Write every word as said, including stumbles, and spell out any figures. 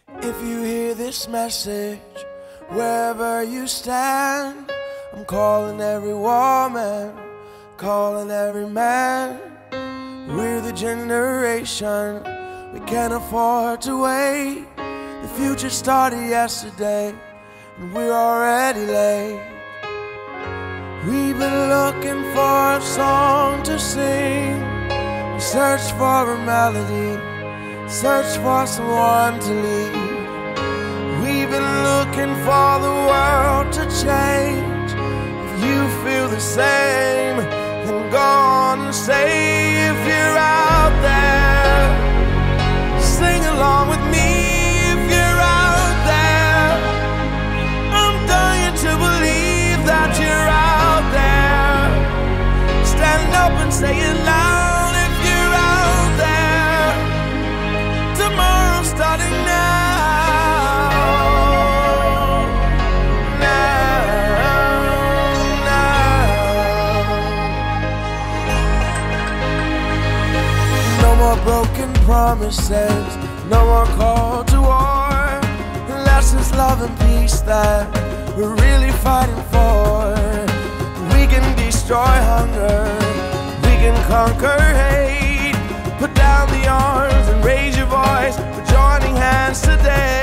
If you hear this message, wherever you stand, I'm calling every woman, calling every man. We're the generation, we can't afford to wait. The future started yesterday, and we're already late. We've been looking for a song to sing. We searched for a melody, searched for someone to lead. We've been looking for the world to change. If you feel the same, then go on and say, if you're out there, sing along with me. If you're out there, I'm dying to believe that you're out there. Stand up and say it loud. If you're out there, tomorrow's starting now. Broken promises, no more call to war, unless it's love and peace that we're really fighting for. We can destroy hunger, we can conquer hate. Put down the arms and raise your voice. We're joining hands today.